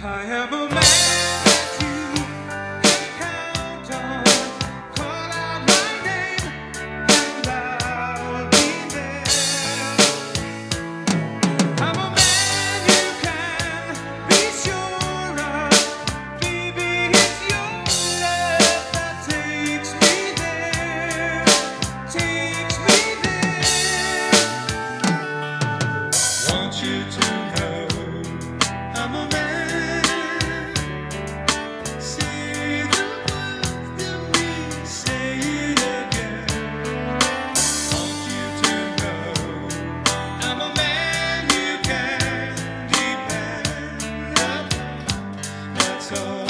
I am a man that you can count on. Call out my name and I'll be there. I'm a man you can be sure of. Baby, it's your love that takes me there. Takes me there. Want you to know I'm a man. Say the words to me, say it again. Want you to know I'm a man you can depend upon. That's all.